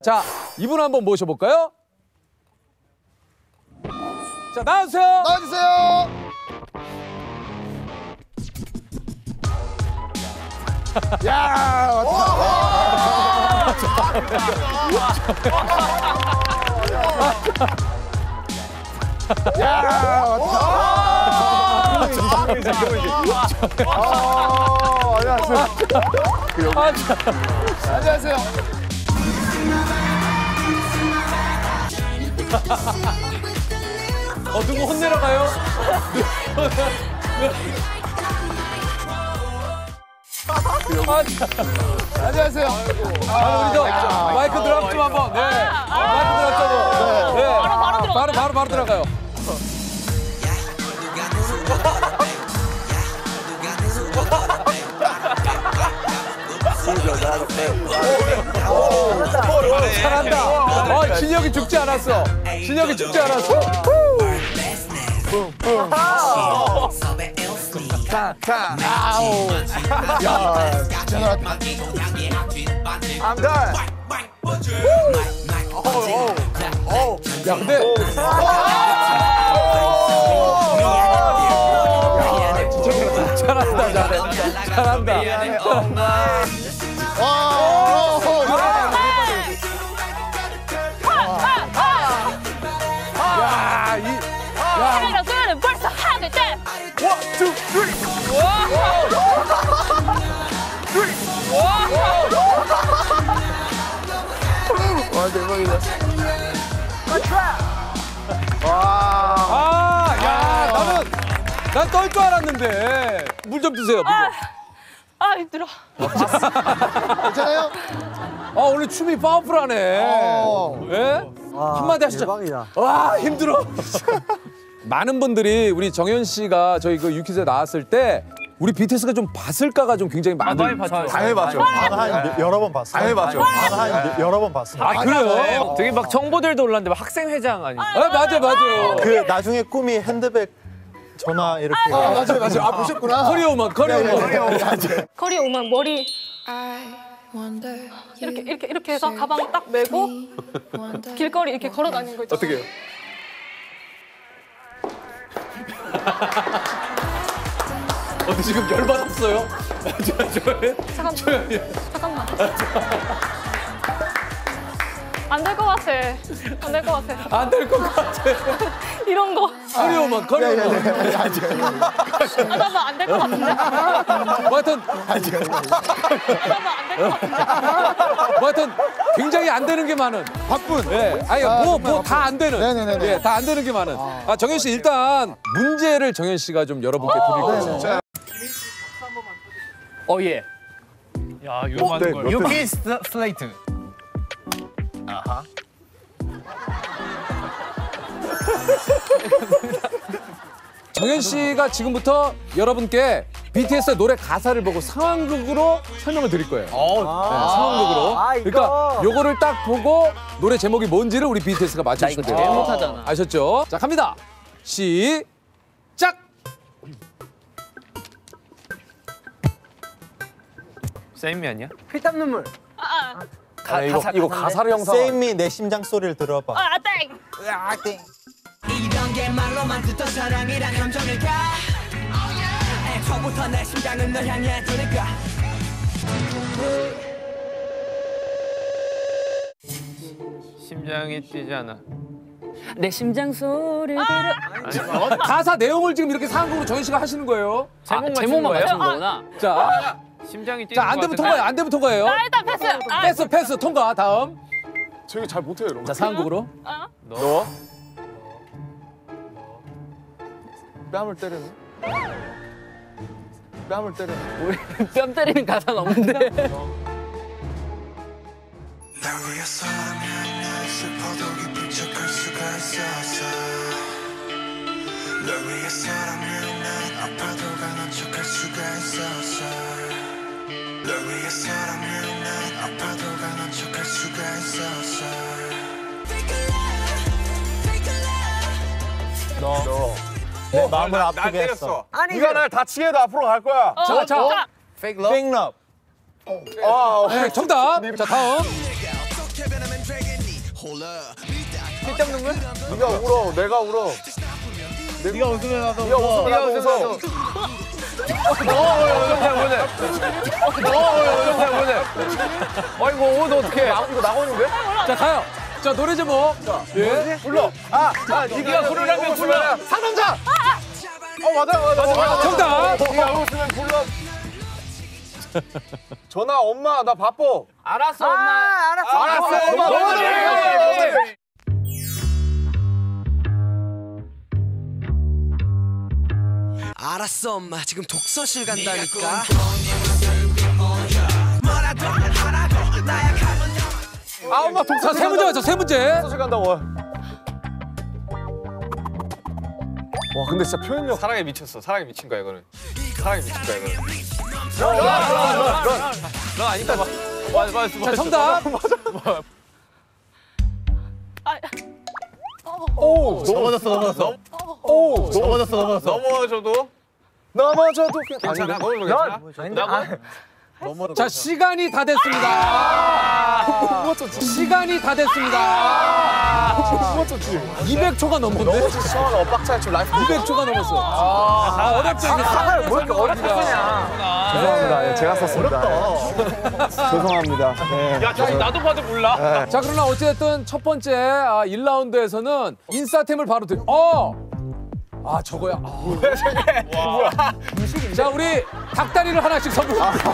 자, 이분 한번 모셔볼까요? 자, 나와주세요. 나와주세요. 야, 안녕하세요. 누구 혼내러 가요? 안녕하세요. 우리 저 마이크 드랍 좀 한번. 네. 마이크 드랍 좀. 네. 바로 들어가요. 잘한다. 실력이 죽지 않았어. 실력이 죽지 않았어. 야, 진짜 잘한다. I'm done. 야, 근데. 잘한다. 사랑이랑 소연은 벌써 하늘 때. 원, 투, 쓰리. 와, 대박이다. 난 떨 줄 알았는데. 물 좀 주세요. 힘들어. 괜찮아요? 오늘 춤이 파워풀하네. 예? 한마디 하시죠. 대박이다. 와, 힘들어. 많은 분들이 우리 정현 씨가 저희 그 유퀴즈에 나왔을 때 우리 BTS가 좀 봤을까가 좀 굉장히 많은. 당연히 봤죠. 한 여러 번 봤어. 당연히 봤죠. 한 여러 번 봤어. 그래요? 되게 막 정보들도 올랐는데 막 학생회장 아니에요? 맞아요. 그 나중에 꿈이 핸드백 전화 이렇게. 맞아요. 보셨구나. 커리어우먼. 거리 오면 머리 이렇게 해서 가방 딱 메고 길거리 이렇게 걸어 다니는 거 있잖아. 어떻게 해요? 지금 열받았어요? 잠깐만. 안 될 것 같아. 안 될 것 같아. 안 될 것 같아. 이런 거. 커리어우먼. 잠깐만 안 될 것 같은데. 하여튼 잠깐만 안 될 것 같은데. 하여튼 굉장히 안 되는 게 많은. 바쁜. 네. 아니 뭐 다 안 되는. 네네네. 예, 다 안 되는 게 많은. 정현 씨 일단 문제를 정현 씨가 좀 여러분께 드릴 거예요. 예. 야, 이거 많은 걸. 유키 슬레이트. 아하. 정현 씨가 지금부터 여러분께 BTS의 노래 가사를 보고 상황극으로 설명을 드릴 거예요. 상황극으로. 그러니까 요거를 딱 보고 노래 제목이 뭔지를 우리 BTS가 맞춰주시면 돼요. 제일 못하잖아. 아셨죠? 자, 갑니다. 시작! 세임이 아니야? 피땀 눈물. 이거 가사를 형상. 세임이 내 심장 소리를 들어봐. 땡. 이런 게 말로만 듣던 사랑이란 감정일까? 처음부터 내 심장은 널 향해 두니까. 심장이 뛰지 않아. 내 심장 소리를 들어. 가사 내용을 지금 이렇게 상황극으로 정현 씨가 하시는 거예요. 제목만 맞춘 거구나. 자, 심장이 뛰는 자, 안 되면 통과예요. 안 되면 통과예요. 일단 패스. 패스, 통과. 다음. 저 이거 잘 못해요, 이런 거. 자, 상황극으로. 너? 뺨을 때리네. 뺨을 때리네. 우리 뺨 때리는 가사는 없는데. 널 위해서라면 난 슬퍼도 기쁜 척할 수가 있었어. 널 위해서라면 난 아파도 강한 척할 수가 있었어. 널 위해서라면 난 아파도 강한 척할 수가 있었어. 너. 내 마음을 아프게 했어. 네가 날 다치게 해도 앞으로 갈 거야. 자, Fake love. 네, 정답. 자, 다음. 어떻게 변하면 네가 울어, 내가 울어. 네가 웃으면 나도 웃어. 네가 웃으면 나도 웃어. 아이고, 너 어떡해. 이거 나오는데? 자, 가요. 자, 노래 제목. 예. 불러. 네가 부르라면 불러. 상남자. 맞아. 정답. 네가 웃으면 불러. 전화 엄마 나 바빠. 알았어, 엄마. 알았어. 엄마 너무 알았어 엄마 지금 독서실 간다니까. 엄마 자, 세 문제 맞죠, 세 문제. 독서실 간다고. 와 근데 진짜 표현력. 사랑에 미쳤어. 사랑에 미친 거야 이거는. 사랑에 미친 거야 이거는. 넌 아니까 봐. 맞아. 자, 정답. 넘어졌어. 넘어져도 넘어져도 괜찮아. 넘어져도 괜찮아. 자, 시간이 다 됐습니다. 시간이 다 됐습니다. 200초가 넘었네. 시원한 엇박자에 좀 라이프. 200초가 넘었어. 어렵지 않게. 왜 이렇게 어렵게 쓰냐. 죄송합니다. 예, 제가 썼습니다. 죄송합니다. 예. 야, 저기 나도 봐도 몰라. 자, 그러나 어찌됐든 첫 번째 1라운드에서는 인싸템을 바로 저거야. 뭐야? 자, 우리 닭다리를 하나씩 선물합니다.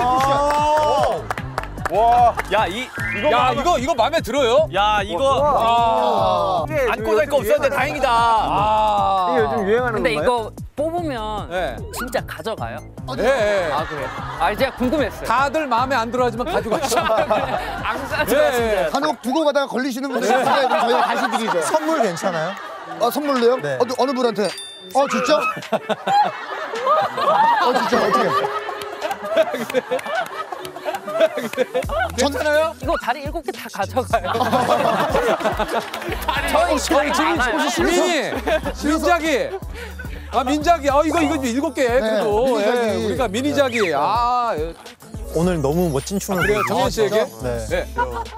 와. 이거 마음에 들어요? 야, 이거 안고 갈 거 없었는데 다행이다. 이게 요즘 유행하는 근데 건가요? 이거 뽑으면 네. 진짜 가져가요? 네. 아, 그래요? 아, 제가 궁금했어요. 다들 마음에 안 들어하지만 가져가시죠. 안 가져가, 진짜. 간혹 두고 가다가 걸리시는 분들 있으니까 그럼 저희가 다시 드리죠. 선물 괜찮아요? 선물로요? 네. 어느 분한테? 진짜? 진짜 어떻게? 괜찮아요? 이거 다리 7개 다 가져가요. 저희 민작이. 민작이. 이거 7개. 그래도. 미니작이. 우리가 미니작이. 오늘 너무 멋진 춤을 그래요, 정현 씨에게? 네. 네.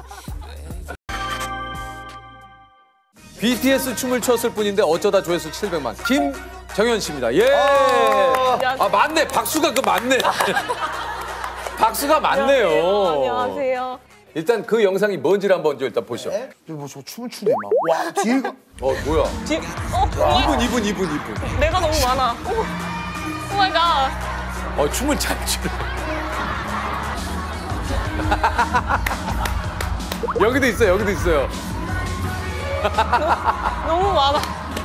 BTS 춤을 췄을 뿐인데 어쩌다 조회수 700만. 김정현 씨입니다. 예. 맞네. 박수가 맞네. 박수가 맞네요. 안녕하세요. 일단 그 영상이 뭔지를 한번 일단 보시죠. 저 춤을 추네 막. 와 뒤가. 뭐야? 이분. 내가 너무 많아. 오 마이 갓. 춤을 잘 추네. 여기도 있어요. 너무 많아.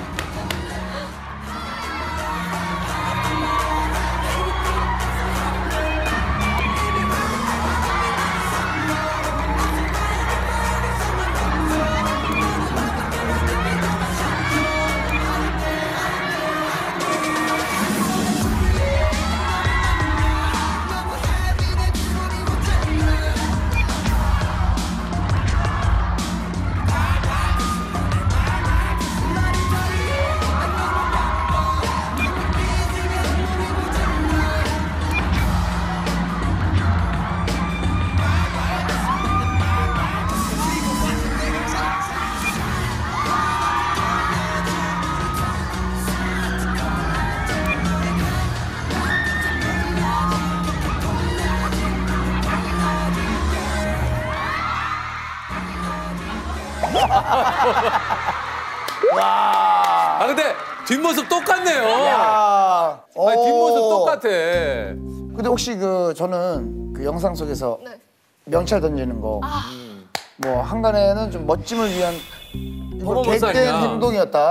근데 뒷모습 똑같네요. 뒷모습 뒷모습 똑같아. 근데 혹시 저는 그 영상 속에서 네. 명찰 던지는 거, 뭐 한간에는 좀 멋짐을 위한 퍼포먼스 개된 아니야. 행동이었다.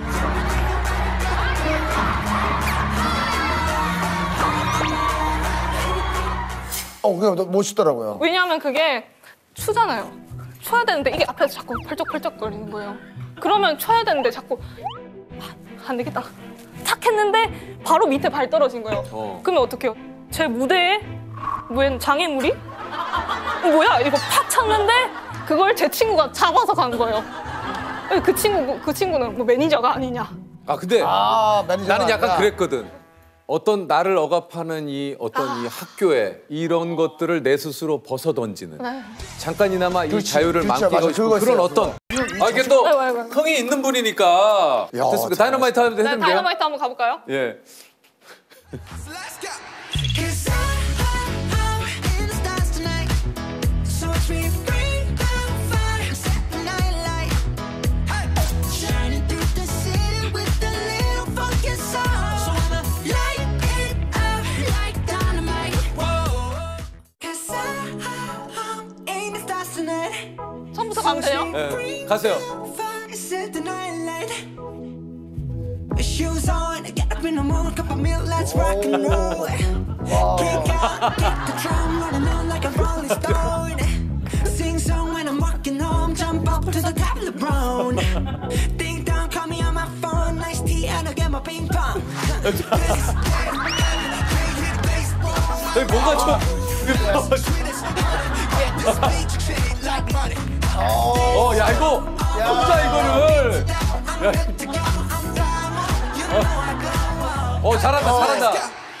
그게 멋있더라고요. 왜냐하면 그게 추잖아요. 춰야 되는데 이게 앞에서 자꾸 펄쩍펄쩍거리는 거예요. 그러면 춰야 되는데 자꾸 안 되겠다. 탁 했는데 바로 밑에 발 떨어진 거예요. 그러면 어떡해요? 제 무대에 웬 장애물이? 뭐야? 이거 팍 쳤는데 그걸 제 친구가 잡아서 간 거예요. 그 친구는 뭐 매니저가 아니냐. 근데 매니저가 나는 약간 아니라. 그랬거든. 어떤 나를 억압하는 이 어떤 이 학교에 이런 것들을 내 스스로 벗어 던지는 네. 잠깐이나마 이 자유를 그렇죠. 만끽하고 맞아, 싶은 그거 그런 있어요, 어떤 이게 또 아이고. 흥이 있는 분이니까 됐습니까? 다이너마이트 하면 네, 되는데요? 다이너마이트 한번 가볼까요? 예. Let's go. 'Cause I'm in the stars tonight. So watch me bring the fire, set the night light. Hey. Shining through the city with a little funky soul. So I'ma light it up like dynamite. Whoa. 'Cause I'm in the stars tonight. 처음부터 가면 돼요? 예. 가세요. Fire, set the night light. Shoes on, get up in the morning, cup of milk, let's rock and roll. Kick out, kick the drum, running on like a rolling stone. Sing song when I'm walking home, jump up to the top of the brown. Ding dong, call me on my phone, nice tea and I'll get my ping pong. 뭔가 좀 야 이거 혼자 이거를 잘한다.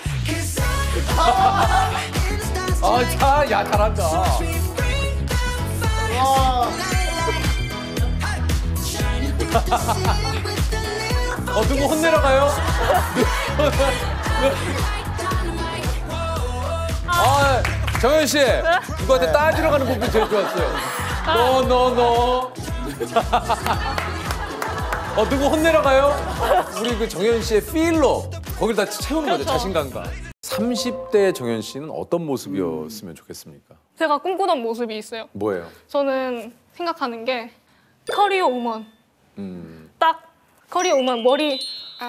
야 잘한다. 누구 혼내러 가요? 정현 씨, 누구한테 따지러 가는 부분이 제일 좋았어요. 너. 누구 혼내러 가요? 우리 그 정현 씨의 필로 거길 다 채우는 거죠, 그렇죠. 자신감과. 30대 정현 씨는 어떤 모습이었으면 좋겠습니까? 제가 꿈꾸던 모습이 있어요. 뭐예요? 저는 생각하는 게 커리어 우먼. 딱 커리어 우먼 머리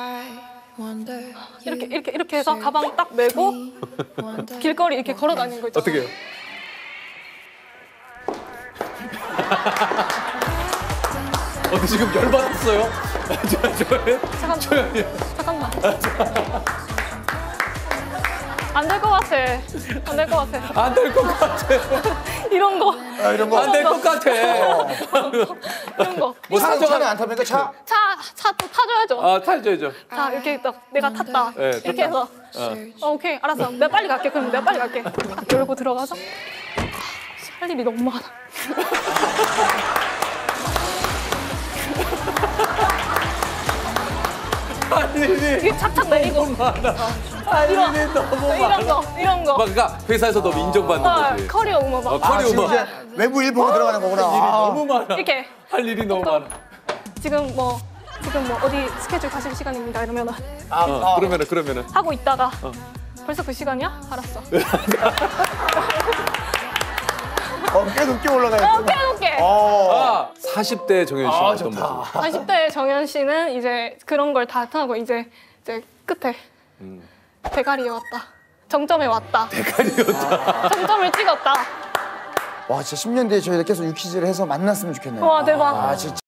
이렇게 해서 가방 딱 메고 길거리 이렇게 걸어 다니는 거 있잖아요. 어떻게 해요? 지금 열받았어요? 잠깐만. 안 될 것 같아. 안 될 것 같아. 안 될 것 같아. 이런 거. 이런 거. 안 될 것 같아. 이런 거. 뭐 차는 안 탑니까? 차? 차 또 타줘야죠. 타줘야죠. 자, 이렇게 딱 내가 탔다. 네, 이렇게 해서. 오케이, 알았어. 내가 빨리 갈게. 그럼 내가 빨리 갈게. 딱 열고 들어가서. 할 일이 너무 많아. 이게 착착 내리고. 이런 거. 그러니까 회사에서 너무 인정받는 거지. 커리어 우먼 막. 커리어 우먼. 이제 외부 일본에 들어가는 거구나. 너무 많아. 이렇게. 할 일이 너무 많아. 지금 뭐 어디 스케줄 가실 시간입니다. 이러면은 그러면은. 하고 있다가 벌써 그 시간이야? 알았어. 꽤 높게 올라가요. 꽤 높게. 40대 정현 씨는 어떤 모습? 40대 정현 씨는 이제 그런 걸 다 하고 이제 끝에 대가리에 왔다. 정점에 왔다. 대가리였다. 정점을 찍었다. 와, 진짜 10년 뒤에 저희가 계속 유퀴즈를 해서 만났으면 좋겠네요. 와, 대박. 진짜.